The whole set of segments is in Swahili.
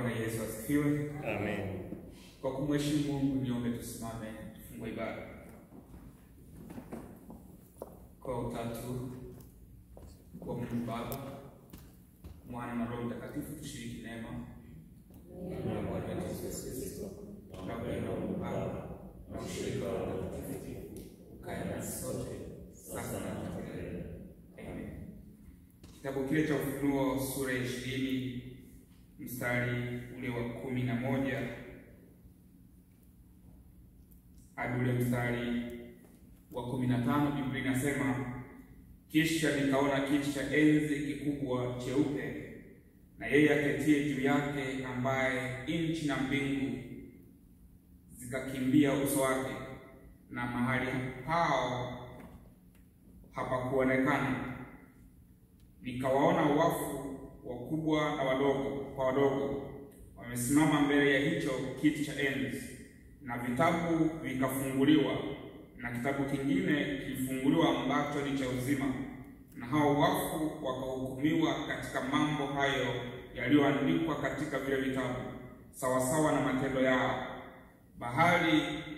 Bwana Yesu asifiwe. Amen. Kwa kumheshimu Mungu, niombe tusimame tufungue ibada. Kwa utatu wa Mungu Baba, Mwana na Roho Mtakatifu, tushiriki neema ya Bwana Yesu Kristo na upendo wa Mungu Baba na ushirika wa Roho Mtakatifu ukae nasi sote sasa na milele. Amen. Kitabu kile cha Ufunuo sura ya 20 mstari ule wa 11 hadi ule mstari wa 15, Biblia inasema, kisha nikaona kiti cha enzi kikubwa cheupe, na yeye aketie juu yake, ambaye nchi na mbingu zikakimbia uso wake, na mahali pao hapakuonekana. Nikawaona wafu wakubwa na wadogo wamesimama mbele ya hicho kiti cha enzi, na vitabu vikafunguliwa, na kitabu kingine kilifunguliwa ambacho ni cha uzima, na hao wafu wakahukumiwa katika mambo hayo yaliyoandikwa katika vile vitabu, sawasawa na matendo yao. Bahari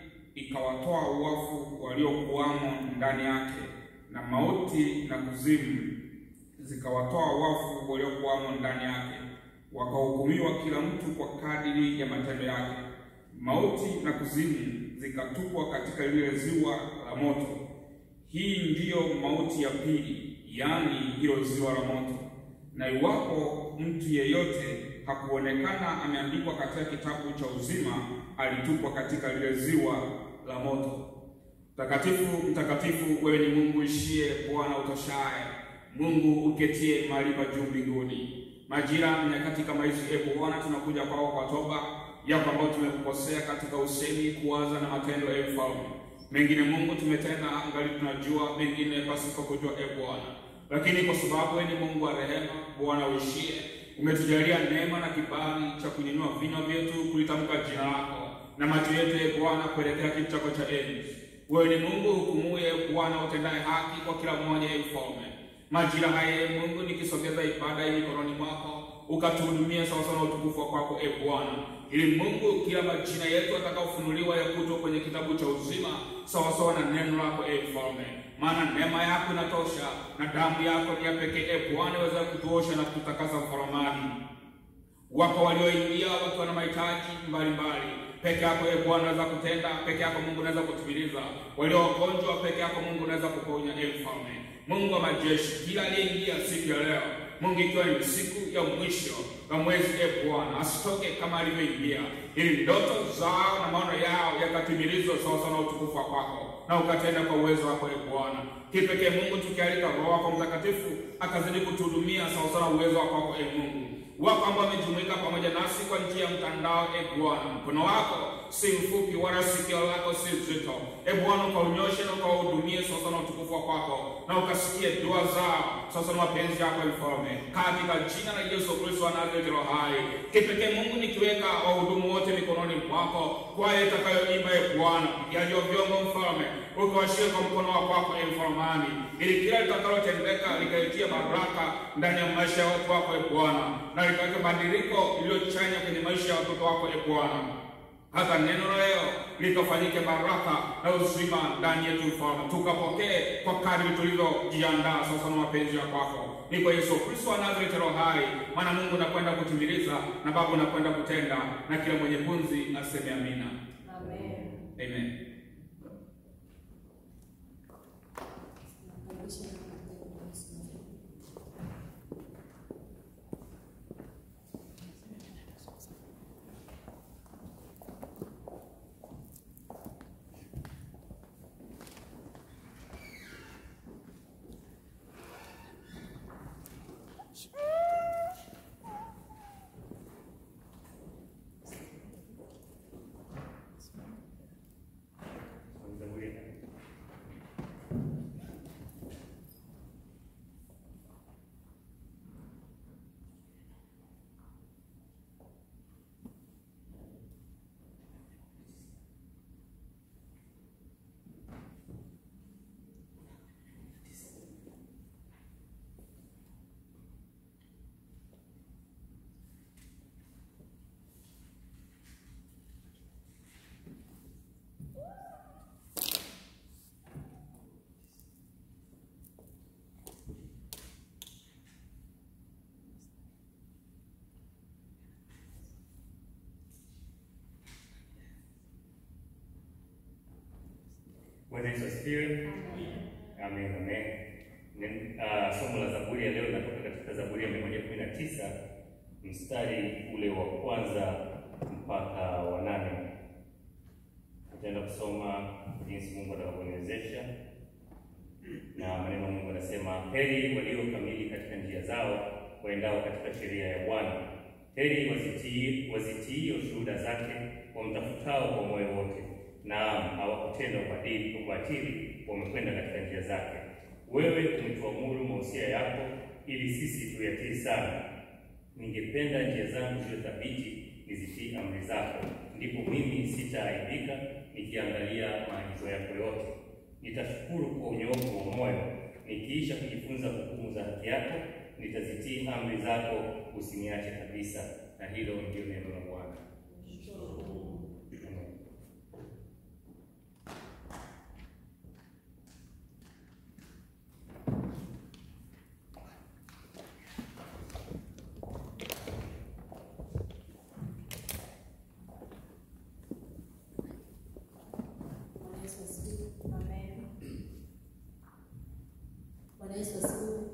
ikawatoa wafu waliokuwamo ndani yake, na mauti na kuzimu zikawatoa wafu waliokuwamo ndani yake, wakahukumiwa kila mtu kwa kadiri ya matendo yake. Mauti na kuzimu zikatupwa katika lile ziwa la moto. Hii ndiyo mauti ya pili, yaani hilo ziwa la moto. Na iwapo mtu yeyote hakuonekana ameandikwa katika kitabu cha uzima, alitupwa katika lile ziwa la moto. Mtakatifu, mtakatifu, wewe ni Mungu ishie, Bwana utoshaye, Mungu uketie mahali pa juu mbinguni. Majira na nyakati kama hizi, Bwana, tunakuja kwako kwa toba yako ambayo tumekukosea katika usemi, kuwaza na matendo, Mfalme. Mengine Mungu tumetenda angali tunajua, mengine pasipo kujua, Bwana. Lakini kwa sababu wewe ni Mungu wa rehema, Bwana uishie, umetujalia neema na kibali cha kunyanyua vinywa vyetu kulitamka jina lako, na macho yetu, Bwana, kuelekea kiti chako cha enzi. Wewe ni Mungu hukumuye, Bwana, utendaye haki kwa kila mmoja, Mfalme. Majira haya, Mungu, nikisogeza ibada hii mikononi mwako, ukatuhudumia sawa sawa na utukufu wako, Bwana. Ili Mungu, kila majina yetu atakaofunuliwa yakutwe kwenye kitabu cha uzima sawa sawa na neno lako, Mfalme. Maana neema yako inatosha na damu yako ni ya pekee, Bwana, waweza kutuosha na kutakasa, Mfalme. Wako walioingia wakiwa na mahitaji mbalimbali, peke yako, Bwana, unaweza kutenda, peke yako Mungu unaweza kutimiliza. Walio wagonjwa, peke yako Mungu unaweza kuponya, Mfalme. Mungu wa majeshi, kila aliyeingia siku ya leo, Mungu, ikiwa ni siku ya mwisho wa mwezi, Bwana, asitoke kama alivyoingia, ili ndoto zao na maono yao yakatimilizwe sawa sawa na utukufu wako, na ukatenda kwa uwezo wako, Bwana. Kipekee Mungu, tukialika Roho wako Mtakatifu akazidi kutuhudumia sawa sawa na uwezo wako, Mungu. Wako ambao wamejumuika pamoja nasi kwa njia ya mtandao, Bwana, mkono wako si mfupi wala sikio lako si zito, Bwana, ukaunyoshe na ukawahudumie sawa na utukufu wako, na ukasikie dua zao sawa na mapenzi yako, Mfalme, katika jina la Yesu Kristo wa Nazareti roho hai. Kipekee Mungu, nikiweka wahudumu wote mikononi mwako, kwaya itakayoimba, Bwana, yaliyo vyombo, Mfalme, ukawashike kwa mkono wako, Mfalme, ili kila litakalotendeka likaitia baraka ndani ya maisha ya watu wako, Bwana, na likaweke badiliko iliyochanya kwenye maisha ya watoto wako, Bwana. Hata neno leo likafanyike baraka na uzima ndani yetu, Mfalme, tukapokee kwa kadri tulivyojiandaa sasa na mapenzi yako. Ni kwa Yesu Kristo wa Nazareti roho hai, maana Mungu nakwenda kutimiliza na Baba nakwenda kutenda, na kila mwenye pumzi aseme amina. Amen. Amen. Bwana Yesu asifiwe. Amen, amen. Somo la Zaburi ya leo linatoka katika Zaburi ya 119 mstari ule wa kwanza mpaka wa 8. Tutaenda kusoma jinsi Mungu atakavyoniwezesha. Na maneno Mungu anasema, heri walio kamili katika njia zao, waendao katika sheria ya Bwana. Heri wazitiio shuhuda zake, wamtafutao kwa moyo wote. Naam, hawakutenda ubatili, wamekwenda katika njia zake. Wewe umetuamuru mausia yako, ili sisi tuyatii sana. Ningependa njia zangu ziwe thabiti, nizitii amri zako. Ndipo mimi sitaaibika, nikiangalia maagizo yako yote. Nitashukuru kwa unyoofu wa moyo, nikiisha kujifunza hukumu za haki yako. Nitazitii amri zako, usiniache kabisa. Na hilo ndio neno la Bwana. Bwana Yesu asifiwe.